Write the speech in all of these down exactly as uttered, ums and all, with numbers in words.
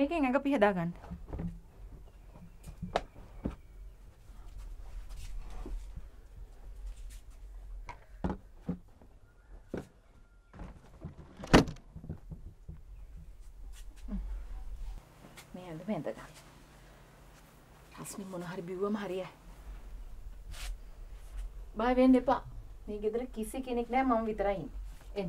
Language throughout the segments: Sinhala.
මේකෙන් ඇඟ පිහදා ගන්න. මේ ඇඳ මෙඳ ගන්න. රස්නි මොන හරි බිව්වම හරියයි. බය වෙන්න එපා. මේ ගෙදර කිසි කෙනෙක් නැහැ මම විතරයි ඉන්නේ. එන්න.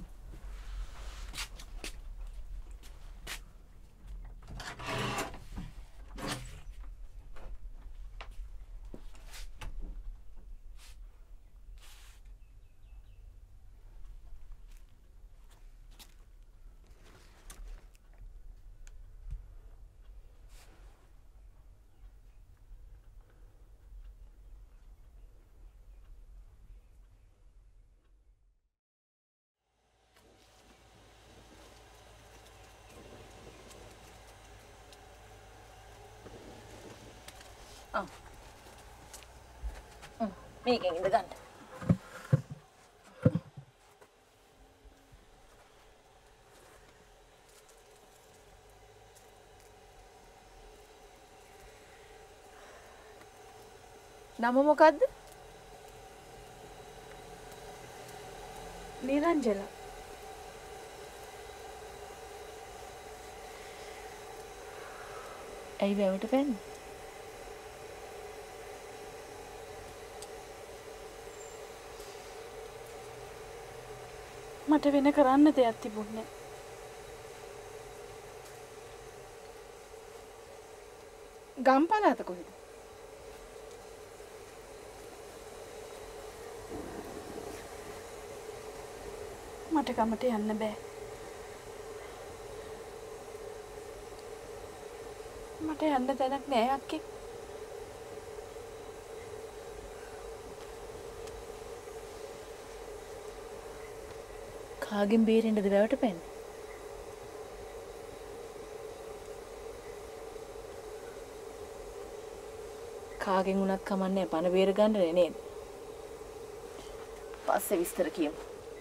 Ah. Hmm, මේකෙන් ඉඳ ගන්න. නම මොකද්ද? නිරංජලා. ඇයි වැවට පැන්නේ? මට වෙන කරන්න දෙයක් තිබුණේ. ගම්පලාත කොහෙද? මට ගමට යන්න බෑ. මට යන්න තැනක් නෑ අක්කේ. කාගෙන් බේරෙන්නද වැවට පැන්නේ? කාගෙන් වුණත් කමන්නේ පණ බේර ගන්න නේද? පස්සේ විස්තර කියමු.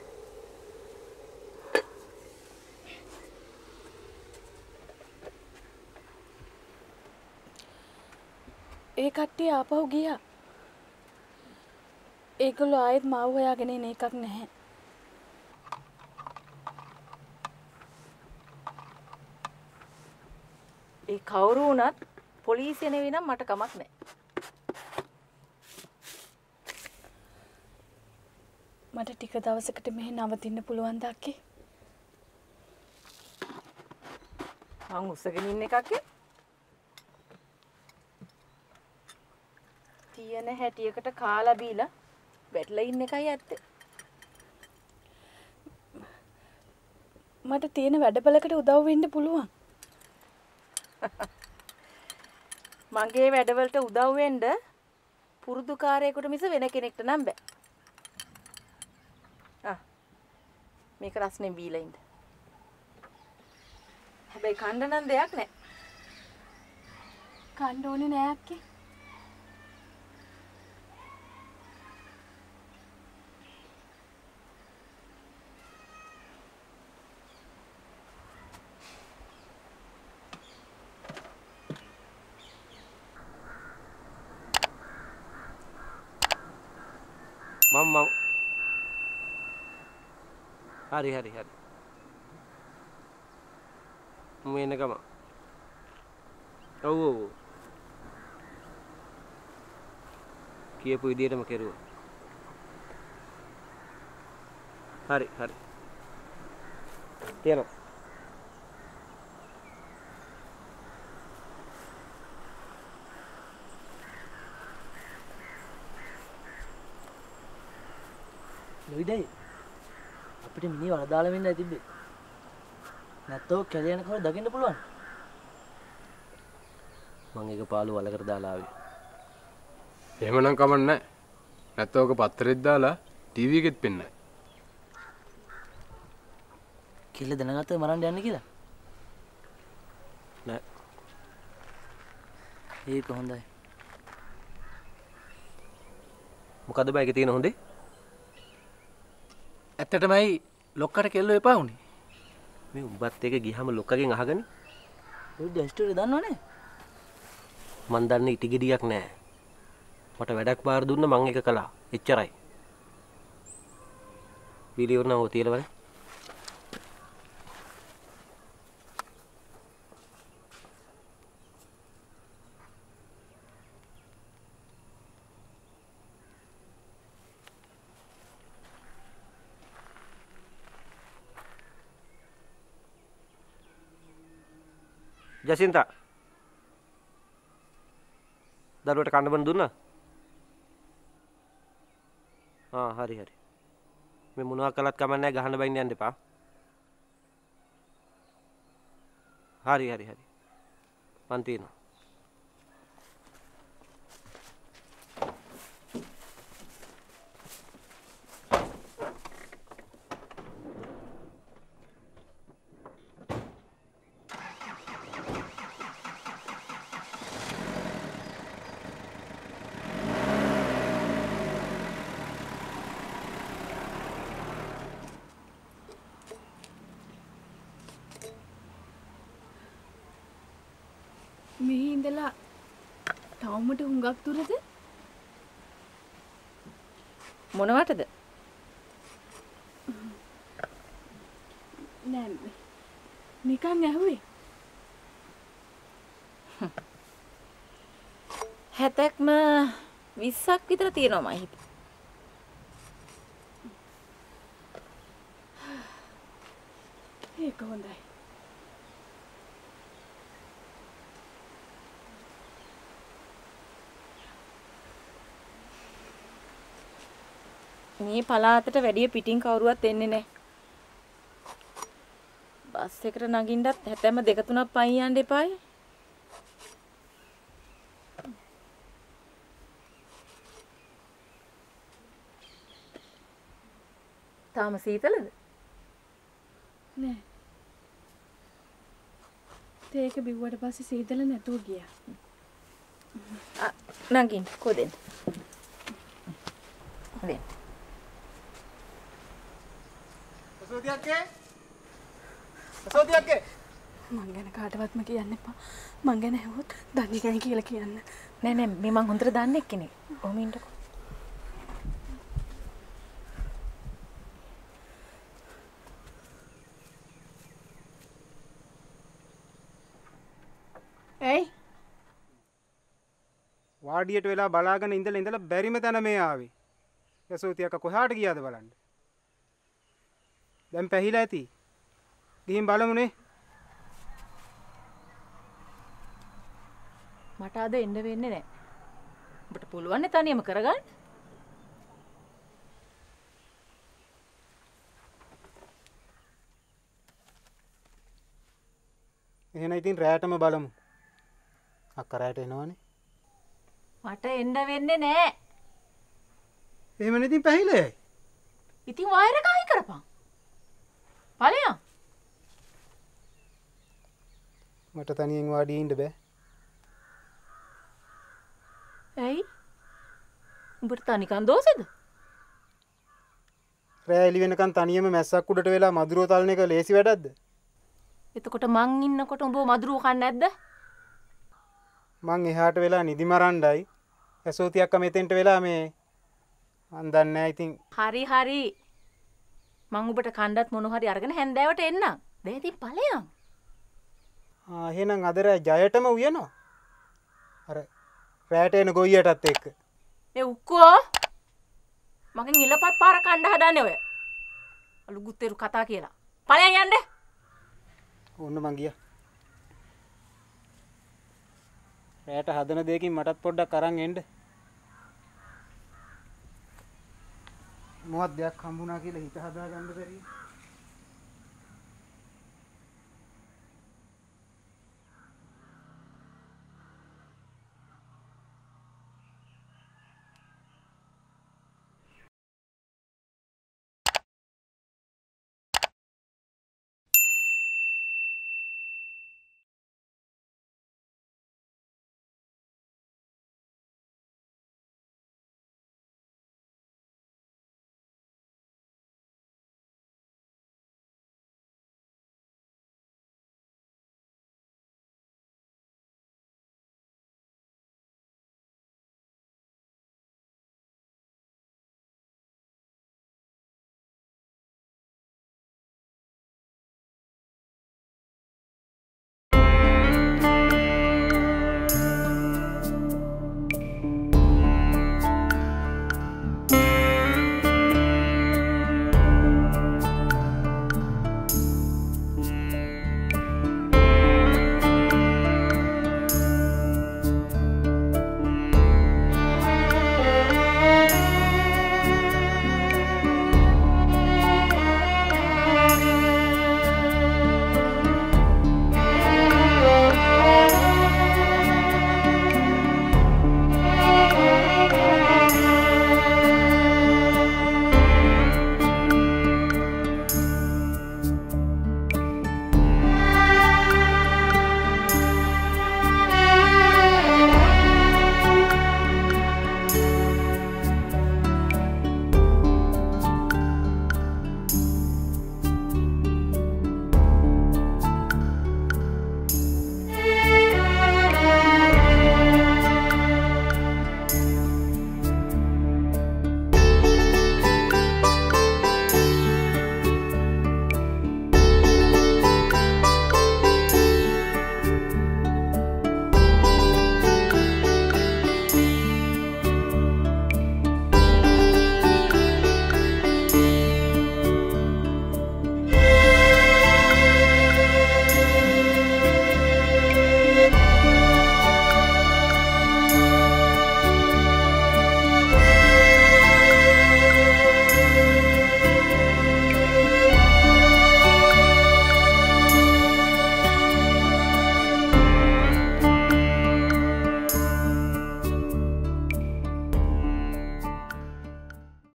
ඒ කට්ටිය ආපහු ගියා. ඒගොල්ලෝ ආයෙත් මාව හොයාගෙන එන එකක් නැහැ. ඒ කවුරු වුණත් පොලිසිය නෙවෙයි නම් මට කමක් නැහැ. මට ටික දවසකට මෙහෙ නවතින්න පුළුවන් ද අක්කේ? මං උස්සගෙන ඉන්න එකක් ඒ. තියෙන හැටියකට කාලා බීලා වැටලා ඉන්න එකයි ඇත්තේ. මට තියෙන වැඩපලකට උදව් වෙන්න පුළුවන්. මගේ වැඩවලට උදව් වෙන්න පුරුදුකාරයෙකුට මිස වෙන කෙනෙක්ට නම් බෑ. ආ මේක රස්නේ බීලා ඉන්න. හැබැයි කන්න නම් දෙයක් නැහැ. කන්න ඕනේ නෑ අක්කේ. මම මම හරි හරි හරි මම එන ගම ඔව් ඔව් කියපු විදියටම කෙරුවා හරි හරි තියනවා ලොයිදයි අපිට මිනිහ වරදාලා වෙන්න තිබ්බේ. නැත්තෝ කැලේ යනකොට දකින්න පුළුවන්. මම ඒක පාළු වලකට දාලා ආවේ. එහෙමනම් කමන්නේ නැහැ. නැත්තම් ඔක පත්තරෙත් දාලා ටීවී එකෙත් පෙන්නයි. කිල්ල දැනගත්තද මරන්න යන්නේ කියලා? නෑ. ඒක හොඳයි. මොකද බයි එකේ තියෙන හොඳේ? ඇත්තටමයි ලොක්කට කෙල්ලෝ එපා වුනේ. මේ උඹත් එක ගියහම ලොක්කගෙන් අහගනි. ලොයිඩා ස්ටෝරිය දන්නවනේ. මන් දන්නේ ඉටි ගෙඩියක් නෑ. මට වැඩක් බාර දුන්න මං එක කළා. එච්චරයි. වීඩියෝ නම් ඔය තියලා බලන්න. ජසින්තා දරුවට කන්න බොන්න දුන්නා? ආ හරි හරි. මේ මොනවා කළත් කමක් නැහැ ගහන්න බයින්න යන්න එපා. හරි හරි හරි. මන් තියනවා. මෙහි ඉඳලා තවමට හුඟක් දුරද? මොනවටද? නෑ නිකන් ඇහුවේ. හැතැක්ම විස්සක් විතර තියෙනවා මම හිතේ. ඒක හොඳයි. මේ පලාතට වැඩිය පිටින් කවුරුවත් එන්නේ නැහැ. බස් එකට නගින්නත් හැතැම්ම දෙක තුනක් පයින් යන්න එපායි. තාම සීතලද? නෑ. තේක බිව්වට පස්සේ සීතල නැතුව ගියා. ආ නගින්න කොහෙද? හරි. අසෝතියක්කේ අසෝතියක්කේ මං ගැන කාටවත්ම කියන්න එපා. මං ගැන ඇහුවොත් දන්නේ නැහැ කියලා කියන්න. නෑ නෑ මේ මං හොඳට දන්නේ කෙනෙක්. ඔහොම ඉන්නකෝ. ඇයි වාඩියට වෙලා බලාගෙන ඉඳලා ඉඳලා බැරිම තැන මේ ආවේ. අසෝතියක්ක කොහාට ගියාද බලන්න. දැන් පැහිලා ඇති. ගිහින් බලමුනේ. මට අද එන්න වෙන්නේ නැහැ. ඔබට පුළුවන් නේ තනියම කරගන්න. එහෙනම් ඉතින් රැයටම බලමු. අක්කා රැයට එනවනේ. මට එන්න වෙන්නේ නැහැ. එහෙම නෙතින් පැහිලා යයි. ඉතින් වයර එක අයි කරපන්. ඵලයන්. මට තනියෙන් වාඩි ඉන්න බෑ. ඇයි? උඹට තනිකන් දෝසෙද? රෑ එළි වෙනකන් තනියම මැස්සක් උඩට වෙලා මදුරුව තලන එක ලේසි වැඩක්ද? එතකොට මං ඉන්නකොට උඹ මදුරුව කන්නේ නැද්ද? මං එහාට වෙලා නිදි මරණ්ඩයි. ඇසෝති අක්කා මෙතෙන්ට වෙලා මේ මන් දන්නේ නැහැ ඉතින්. හරි හරි. මං ඔබට කණ්ඩත් මොන හරි අරගෙන හැන්දෑවට එන්නම්. දැන් ඉතින් ඵලයන්. ආ එහෙනම් අද රෑ ජයටම උයනවා. අර රෑට එන ගොයියටත් එක්ක. මේ උක්කෝ මගෙන් ඉලපත් පාර කණ්ඩ හදන්නේ ඔය. අලු ගුත්තේරු කතා කියලා. ඵලයන් යන්න. ඕන්න මං ගියා. රෑට හදන දෙයකින් මටත් පොඩ්ඩක් අරන් එන්න. මොකක්ද දෙයක් හම්බුණා කියලා හිත හදා ගන්න බැරි.